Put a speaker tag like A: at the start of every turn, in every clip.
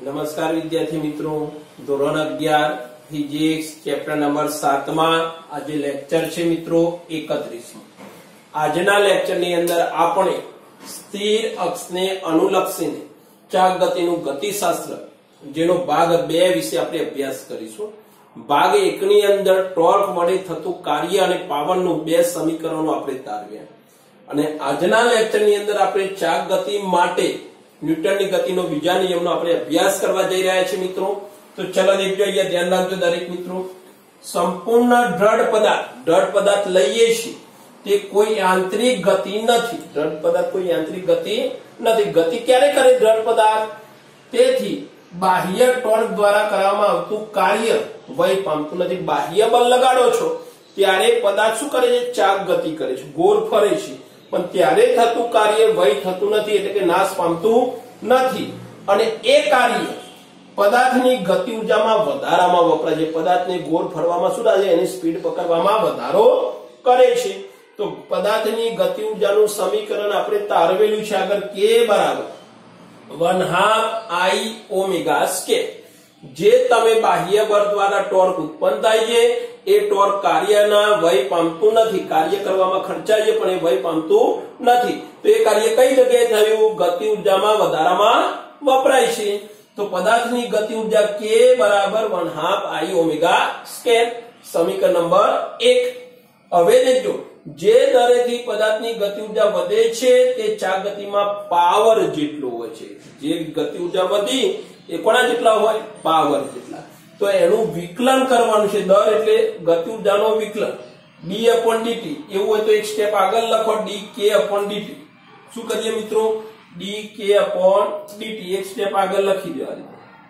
A: नमस्कार विद्यार्थी मित्रों, ધોરણ 11 ફિઝિક્સ ચેપ્ટર નંબર 7 માં આજે લેક્ચર છે મિત્રો 31. આજના લેક્ચરની અંદર આપણે સ્થિર અક્ષને અનુલક્ષીને ચાક ગતિનું ગતિશાસ્ત્ર જેનો ભાગ 2 વિશે આપણે અભ્યાસ કરીશું. ભાગ 1 ની અંદર ટોર્ક વડે થતું કાર્ય અને પાવરનું બે સમીકરણો આપણે તારવ્યા અને આજના લેક્ચરની અંદર આપણે ચાક ગતિ માટે ન્યૂટનની ગતિનો બીજા નિયમનો આપણે અભ્યાસ કરવા જઈ રહ્યા છીએ મિત્રો. તો ચલો દેખજો, અહીંયા ધ્યાન રાખજો દરેક મિત્રો. સંપૂર્ણ દ્રઢ પદાર્થ લઈએ છીએ તે કોઈ યાંત્રિક ગતિ નથી. દ્રઢ પદાર્થ કોઈ યાંત્રિક ગતિ નથી. ગતિ ક્યારે કરે દ્રઢ પદાર્થ? તેથી બાહ્ય ટોર્ક દ્વારા કરવામાં આવતું કાર્ય વય પામતું નથી. બાહ્ય બળ લગાડો છો ત્યારે પદાર્થ શું કરે છે? ચાક ગતિ કરે છે, ગોળ ફરે છે, પણ ત્યારે થતું કાર્ય વય થતું નથી, એટલે કે નાશ પામતું નથી. અને એ કાર્ય પદાર્થની ગતિ ઉર્જામાં વધારામાં વપરાય છે. પદાર્થને ગોળ ફરવામાં શું થાય છે? એની સ્પીડ પકડવામાં વધારો કરે છે. તો પદાર્થની ગતિ ઉર્જાનું સમીકરણ આપણે તારવેલું છે આગળ, k બરાબર 1/2 I ઓમેગા સ્કેર. જે તમે બાહ્ય બળ દ્વારા ટોર્ક ઉત્પન્ન થાય છે એ ટોર્ક કાર્યના વય પામતું નથી. કાર્ય કરવામાં ખર્ચાય છે પણ એ વય પામતું નથી. તો એ કાર્ય કઈ જગ્યાએ થયું? ગતિ ઉર્જામાં વધારામાં વપરાય છે. તો પદાર્થની ગતિ ઉર્જા k બરાબર 1/2 I ઓમેગા સ્કેર. સમીકરણ નંબર 1. હવે દેખજો, જે દરેથી પદાર્થની ગતિ ઉર્જા વધે છે તે ચાક ગતિમાં પાવર જેટલો હોય છે. જે ગતિ ઉર્જા વધી એ કોના જેટલા હોય? પાવર જેટલા. તો એનું વિકલન કરવાનું છે. દર એટલે ગતિ ઉર્જાનો વિકલન d/dt. એવું હોય તો એક સ્ટેપ આગળ લખો, dk/dt. શું કરીએ મિત્રો? dk/dt. એક સ્ટેપ આગળ લખી દેવાની,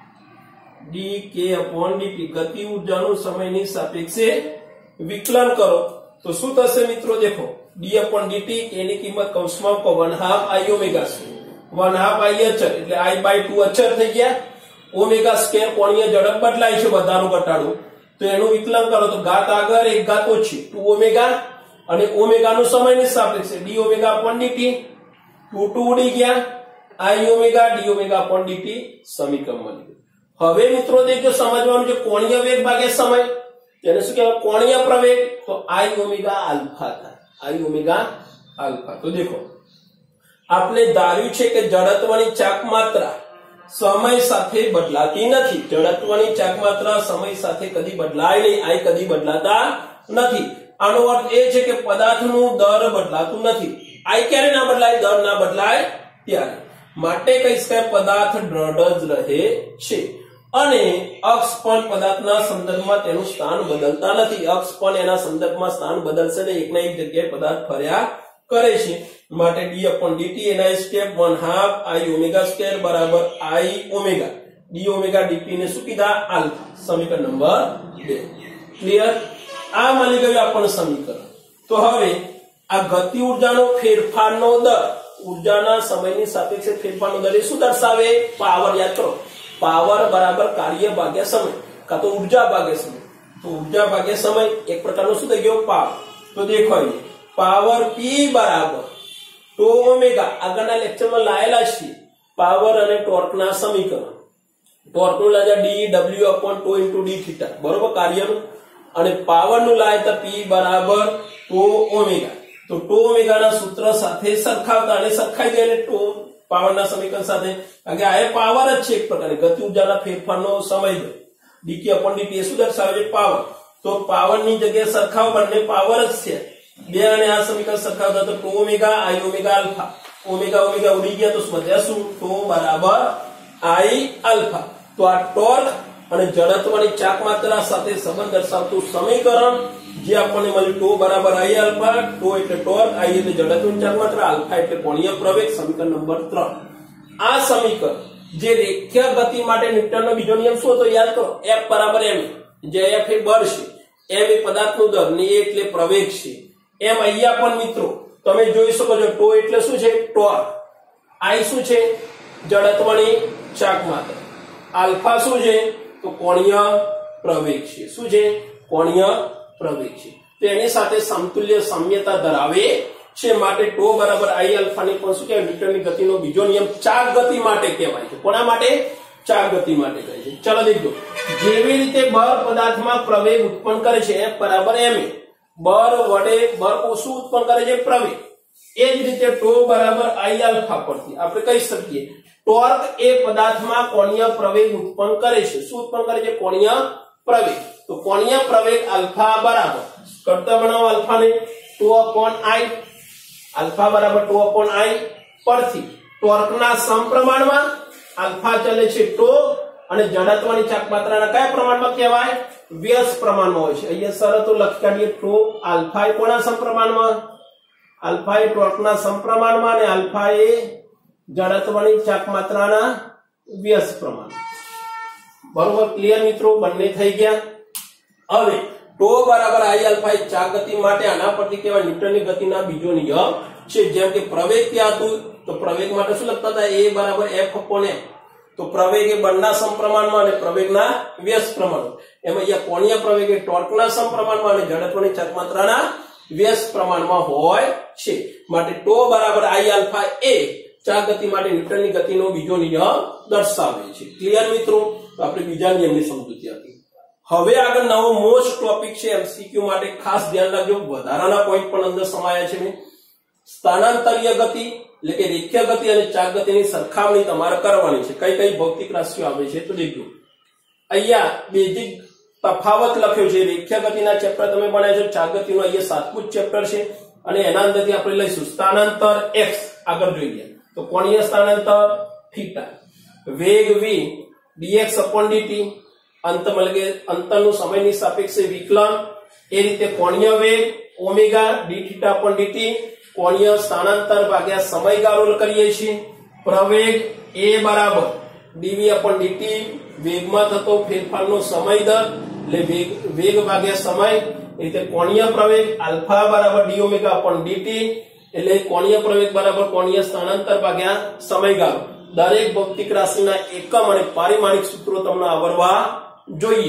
A: dk/dt. ગતિ ઉર્જાનું સમયની સાપેક્ષે વિકલન કરો તો શું થશે મિત્રો? દેખો, d/dt એની કિંમત કૌંસમાં 1/2 I ઓમેગા છે. 1/2 I અચળ એટલે I/2 અચળ થઈ ગયા. ઓમેગા સ્કેર કોણીય ઝડપ બદલાય છે, વધારો ઘટાડો. તો એનું વિકલન કરો તો ઘાત આગળ એક ઘાત ઓછી 2 ઓમેગા, અને ઓમેગાનું સમયની સાપેક્ષે d/dt. 2 ઉડી ગયા, I ઓમેગા d/dt સમીકરણ મળી ગયું. હવે મિત્રો દેખજો, સમજવાનું છે કોણીય વેગ ભાગ્યા સમય. તેને શું કહેવાય? કોણીય પ્રવેગ. તો I ઓમેગા આલ્ફા થાય, I ઓમેગા આલ્ફા. તો દેખો, આપણે ધાર્યું છે કે જડત્વની ચાક માત્રા સમય સાથે બદલાતી નથી. જડત્વની ચાક માત્રા સમય સાથે કદી બદલાય નહીં. I કદી બદલાતા નથી. આનો અર્થ એ છે કે પદાર્થનું દર બદલાતું નથી. I ક્યારે ના બદલાય? દર ના બદલાય ત્યારે. માટે કહીશ કે પદાર્થ દ્રઢ જ રહે છે. અને અક્ષ પણ પદાર્થના સંદર્ભમાં તેનું સ્થાન બદલતા નથી. અક્ષ પણ એના સંદર્ભમાં સ્થાન બદલશે ને એકના એક જગ્યાએ પદાર્થ ફર્યા કરે છે. માટે d/dt એના સ્ટેપ 1/2 I ઓમેગા સ્કેર બરાબર I ઓમેગા d/dt ને શું કીધા? આલ્ફા. સમીકરણ નંબર 2. ક્લિયર? આ મળી ગયું આપણને સમીકરણ. તો હવે આ ગતિ ઉર્જાનો ફેરફારનો દર, ઉર્જાના સમયની સાપેક્ષે ફેરફારનો દર એ શું દર્શાવે? પાવર. યાદ કરો, પાવર બરાબર કાર્ય ભાગ્યા સમય, કાં તો ઉર્જા ભાગ્યા સમય. તો ઉર્જા ભાગ્યા સમય એક પ્રકારનો શું થઈ ગયો? પાવર. તો દેખો, પાવર P બરાબર τ ઓમેગા. આગળના લેક્ચરમાં લાયેલા છીએ પાવર અને ટોર્કના સમીકરણ. ટોર્કનું લાયા dw/τ × d θ, બરોબર, કાર્યનું. અને પાવરનું લાય તો P બરાબર τ ઓમેગા. તો τ ઓમેગાના સૂત્ર સાથે સરખાવતા અને સરખાઈ દે અને પાવરના સમીકરણ સાથે, કારણ કે આ પાવર જ છે એક પ્રકારની ગતિ ઉર્જાના ફેરફારનો સમય. dk/dt એ શું દર્શાવે છે? પાવર. તો પાવરની જગ્યાએ સરખાવ, બંને પાવર જ છે. બે અને આ સમીકરણ સરખાવતા તો τ omega I omega alpha. Omega omega ઉડી ગયા તો વધ્યા શું? τ બરાબર I આલ્ફા. તો આ ટોર્ક અને જડત્વની ચાક માત્રા સાથે સંબંધ દર્શાવતું સમીકરણ જે આપણને મળ્યું, τ બરાબર I આલ્ફા. τ એટલે ટોર્ક, I એટલે જડત્વની ચાક માત્રા, આલ્ફા એટલે કોણીય પ્રવેગ. સમીકરણ નંબર 3. આ સમીકરણ જે રેખીય ગતિ માટે ન્યૂટનનો બીજો નિયમ શું હતો? યાદ કરો, F બરાબર m. જે F એ બળ છે, m એ પદાર્થનું દર, ને A એટલે પ્રવેગ છે. એમ અહીંયા પણ મિત્રો તમે જોઈ શકો છો, τ એટલે શું છે? ટોર્ક. I શું છે? જડત્વની ચાક માત્રા. આલ્ફા શું છે? તો કોણીય પ્રવેગ છે. શું છે? કોણીય પ્રવેગ છે. તો એની સાથે સમતુલ્ય સામ્યતા ધરાવે છે. માટે τ બરાબર I આલ્ફા ને પણ શું કહેવાય? ન્યૂટનની ગતિનો બીજો નિયમ ચાક ગતિ માટે કહેવાય છે. કોના માટે? ચાક ગતિ માટે કહે છે। ચાલો દેખજો, જેવી રીતે બળ પદાર્થમાં પ્રવેગ ઉત્પન્ન કરે છે F બરાબર ma, બળ વડે બળ શું ઉત્પન્ન કરે છે? પ્રવેગ। એ જ રીતે τ બરાબર I આલ્ફા પરથી આપણે કહી શકીએ ટોર્ક એ પદાર્થમાં કોણીય પ્રવેગ ઉત્પન્ન કરે છે। શું ઉત્પન્ન કરે છે? કોણીય પ્રવેગ। તો કોણીય પ્રવેગ આલ્ફા બરાબર કરતા બનાવો આલ્ફા ને 2/I, આલ્ફા બરાબર 2/I પરથી ટોર્કના સમપ્રમાણમાં આલ્ફા ચલે છે τ અને જડત્વની ચાક માત્રાના કયા પ્રમાણમાં કહેવાય? વ્યસ્ત પ્રમાણમાં હોય છે। અહીંયા શરતો લખી કાઢીએ τ આલ્ફા એ કોના સમપ્રમાણમાં? આલ્ફા એ ટોર્કના સમપ્રમાણમાં અને આલ્ફા એ જડત્વની ચાક માત્રાના વ્યસ્ત પ્રમાણમાં। બરોબર, ક્લિયર મિત્રો? બંને થઈ ગયા। હવે τ બરાબર I આલ્ફા એ ચાક ગતિ માટે આના પરથી કહેવાય ન્યૂટનની ગતિના બીજો નિયમ છે। જેમ કે પ્રવેગ ત્યાં હતું તો પ્રવેગ માટે શું લખતા હતા? A બરાબર F/m। તો પ્રવેગ એ બળના સમપ્રમાણમાં અને પ્રવેગના વ્યસ્ત પ્રમાણમાં। એમાં અહીંયા કોણીય પ્રવેગ એ ટોર્કના સમપ્રમાણમાં અને જડત્વની ચાક માત્રાના વ્યસ્ત પ્રમાણમાં હોય છે। માટે τ બરાબર I આલ્ફા એ ચાક ગતિ માટે ન્યૂટનની ગતિનો બીજો નિયમ દર્શાવે છે। ક્લિયર મિત્રો? તો આપણે બીજા નિયમની સમજૂતી આપી। હવે આગળ નવો મોસ્ટ ટોપિક છે એમસીક્યુ માટે, ખાસ ધ્યાન રાખજો, વધારાના પોઈન્ટ પણ અંદર સમાયા છે। સ્થાનાંતરીય ગતિ એટલે કે રેખીય ગતિ અને ચાક ગતિની સરખામણી તમારે કરવાની છે। કઈ કઈ ભૌતિક રાશિઓ આવે છે તો દેખજો, અહીંયા બેઝિક તફાવત લખ્યો છે। રેખીય ગતિના ચેપ્ટર તમે ભણ્યા છો, ચાક ગતિનું અહીંયા સાતમું ચેપ્ટર છે અને એના અંદરથી આપણે લઈશું સ્થાનાંતર x। આગળ જોઈએ તો કોણીય સ્થાનાંતર થીટા, વેગ v dx/dt, અંતમાં કે અંતરનું સમયની સાપેક્ષે વિકલન, એ રીતે કોણીય વેગ ઓમેગા dθ/dt, કોણીય સ્થાનાંતર ભાગ્યા સમયગાળો કરીએ છીએ। પ્રવેગ a બરાબર dv/dt, વેગમાં થતો ફેરફારનો સમય દર એટલે વેગ ભાગ્યા સમય, એટલે કોણીય પ્રવેગ આલ્ફા બરાબર dω/dt, એટલે કોણીય પ્રવેગ બરાબર કોણીય સ્થાનાંતર ભાગ્યા સમયગાળો। દરેક ભૌતિક રાશિના એકમ અને પારિમાણિક સૂત્રો તમને આવડવા જોઈએ।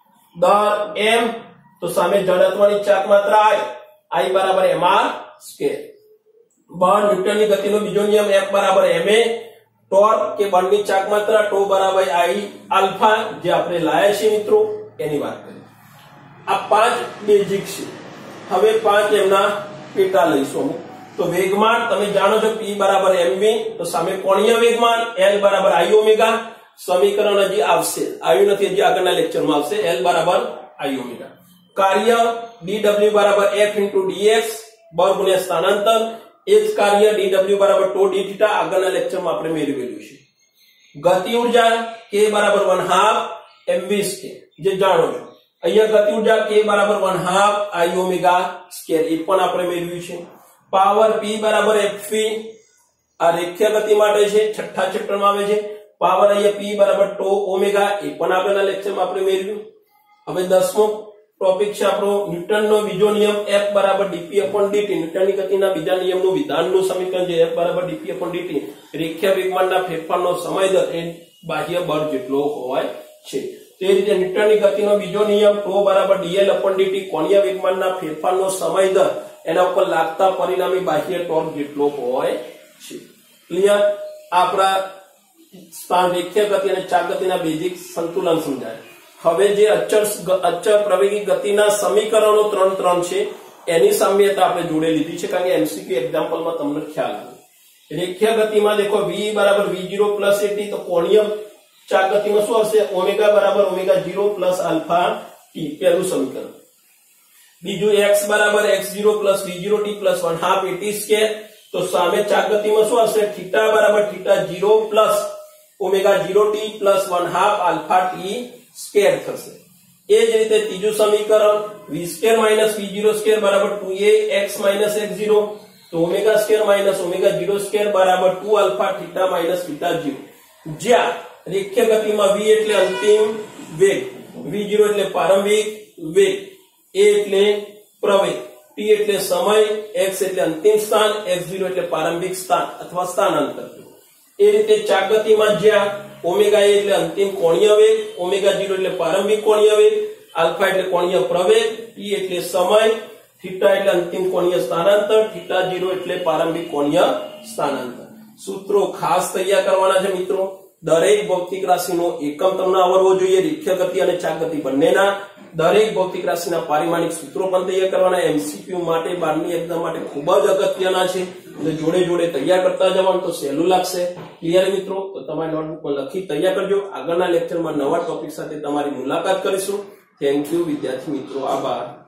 A: દર m તો સામે જડત્વની ચાક માત્રા I બરાબર mr²। બળ ન્યૂટનની ગતિનો બીજો નિયમ F બરાબર ma, ટોર્ક કે બળની ચાક માત્રા τ બરાબર I આલ્ફા જે આપણે લાયા છે મિત્રો એની વાત કરીએ। આ પાંચ બેઝિક છે। હવે પાંચ એમના પેટા લઈશું। તો વેગમાન તમે જાણો છો P બરાબર mv, તો સામે કોણીય વેગમાન L બરાબર I ઓમેગા। સમીકરણ હજી આવશે, આવ્યું નથી હજી, આગળના લેક્ચરમાં આવશે। L બરાબર I ઓમેગા। કાર્ય dw બરાબર f * dx, બળ ગુણ્યા સ્થાનાંતર, એ જ કાર્ય dw બરાબર τ dθ આગળના લેક્ચરમાં આપણે મેળવેલું છે। ગતિ ઊર્જા k બરાબર 1/2 mv², જે જાણો છો। અહીંયા ગતિ ઊર્જા k બરાબર 1/2 I ઓમેગા² એ પણ આપણે મેળવ્યું છે। પાવર p બરાબર fv, આ રેખીય ગતિ માટે છે, છઠ્ઠા ચેપ્ટરમાં આવે છે। પાવર અહીંયા p બરાબર τ ઓમેગા, એ પણ આગળના લેક્ચરમાં આપણે મેળવ્યું। હવે 10મો ટોપિક છે આપણો ન્યૂટનનો બીજો નિયમ F બરાબર dp/dt, ન્યૂટનની ગતિના બીજા નિયમનું વિધાનનું સમીકરણ છે F બરાબર dp/dt, રેખીય વેગમાનના ફેરફારનો સમય દર એ બાહ્ય બળ જેટલો હોય છે। તે રીતે ન્યૂટનની ગતિનો બીજો નિયમ τ બરાબર dl/dt, કોણીય વેગમાનના ફેરફારનો સમય દર એના ઉપર લાગતા પરિણામી બાહ્ય ટોર્ક જેટલો હોય છે। ક્લિયર? આપણા સ્થાન રેખીય ગતિ અને ચાક ગતિના બેઝિક સંતુલન સમજાય। હવે જે અચળ પ્રવેગી ગતિના સમીકરણો 3 છે એની સામ્યતા આપણે જોડે લીધી છે, કારણ કે એમસીક્યુ એક્ઝામ્પલમાં તમને ખ્યાલ આવે। રેખીય ગતિમાં દેખો v બરાબર v0 + at, તો કોણીય ચાક ગતિમાં શું આવશે? ઓમેગા બરાબર ω0 + આલ્ફા t, પહેલું સમીકરણ। બીજું x બરાબર x0 + v0t + 1/2 at², તો સામે ચાક ગતિમાં શું આવશે? θ બરાબર θ0 + ω0t + 1/2 આલ્ફા t² થશે। એ જ રીતે ત્રીજું સમીકરણ v² - v02 બરાબર 2ax - x0, તો ω² - ω02 બરાબર 2 આલ્ફા θ - θ0, જ્યાં રેખીય ગતિમાં v એટલે અંતિમ વેગ, v0 એટલે પ્રારંભિક વેગ, a એટલે પ્રવેગ, t એટલે સમય, x એટલે અંતિમ સ્થાન, x0 એટલે પ્રારંભિક સ્થાન અથવા સ્થાનાંતર। એ રીતે ચાક ગતિમાં જ્યાં ઓમેગા a એટલે અંતિમ કોણીય વેગ, ઓમેગા 0 એટલે પ્રારંભિક કોણીય વેગ, આલ્ફા એટલે કોણીય પ્રવેગ, t એટલે સમય, થીટા એટલે અંતિમ કોણીય સ્થાનાંતર, θ0 એટલે પ્રારંભિક કોણીય સ્થાનાંતર। સૂત્રો ખાસ તૈયાર કરવાના છે મિત્રો। દરેક ભૌતિક રાશિનો એકમ તમને આવડવો જોઈએ, રેખીય ગતિ અને ચાક ગતિ બંનેના. દરેક ભૌતિક રાશિના પારિમાણિક સૂત્રો પણ તૈયાર કરવાના. એમસીક્યુ માટે 12મી એક્ઝામ માટે ખૂબ જ અગત્યના છે, એટલે જોડે જોડે તૈયાર કરતા જવાનું તો સહેલું લાગશે. ક્લિયર મિત્રો? તો તમારી નોટબુકમાં લખી તૈયાર કરજો. આગળના લેક્ચરમાં નવા ટોપિક સાથે તમારી મુલાકાત કરીશું. થેન્ક યુ વિદ્યાર્થી મિત્રો, આભાર.